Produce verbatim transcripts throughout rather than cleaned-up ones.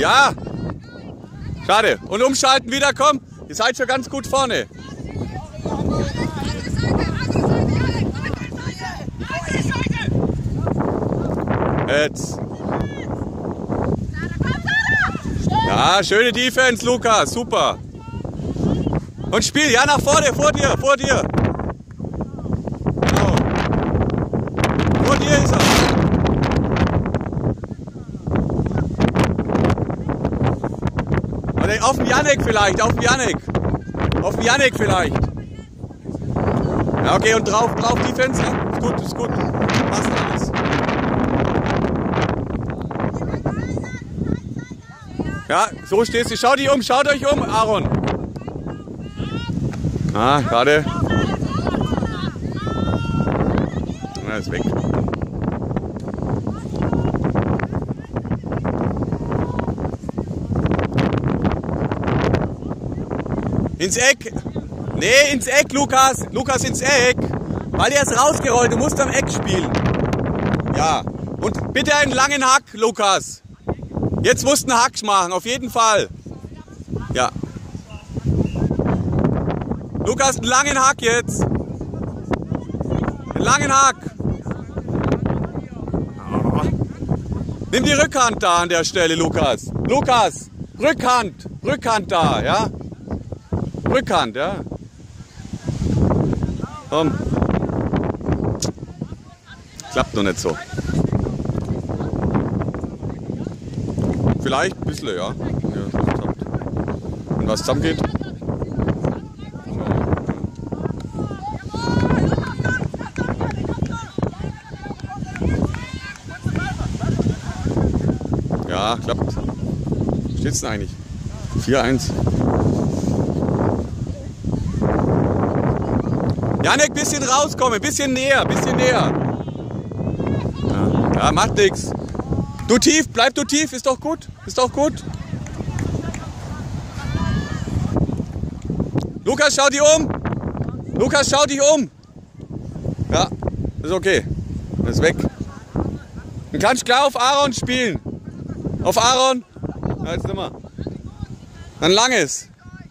Ja. Schade. Und umschalten wieder, komm. Ihr seid schon ganz gut vorne. Jetzt. Ja, schöne Defense, Lukas. Super. Und Spiel. Ja, nach vorne, vor dir, vor dir. Genau. Vor dir ist er. Oder auf den Jannik vielleicht, auf den Jannik. Auf den Jannik vielleicht. Ja, okay, und drauf, drauf Defense. Ist gut, ist gut. Passt alles. Ja, so stehst du. Schau dich um, schaut euch um, Aaron. Ah, gerade. Er ist weg. Ins Eck. Nee, ins Eck, Lukas. Lukas, ins Eck. Weil er ist rausgerollt. Du musst am Eck spielen. Ja. Und bitte einen langen Hack, Lukas. Jetzt musst du einen Hack machen, auf jeden Fall. Ja. Lukas, einen langen Hack jetzt. Einen langen Hack. Oh. Nimm die Rückhand da an der Stelle, Lukas. Lukas, Rückhand. Rückhand da, ja. Rückhand, ja. Komm. Klappt noch nicht so. Vielleicht ein bisschen, ja. Ja, wenn was zusammengeht. Ja, klappt. Steht's denn eigentlich? vier eins. Jannik, bisschen rauskommen, bisschen näher, bisschen näher. Ja, ja, macht nichts. Du tief, bleib du tief, ist doch gut, ist doch gut. Lukas, schau dich um. Lukas, schau dich um. Ja, ist okay. Ist weg. Du kannst klar auf Aaron spielen. Auf Aaron. Ja, jetzt nimmer. Ein langes.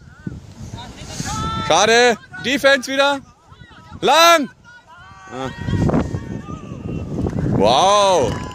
Schade. Defense wieder. Lang. Ja. Wow.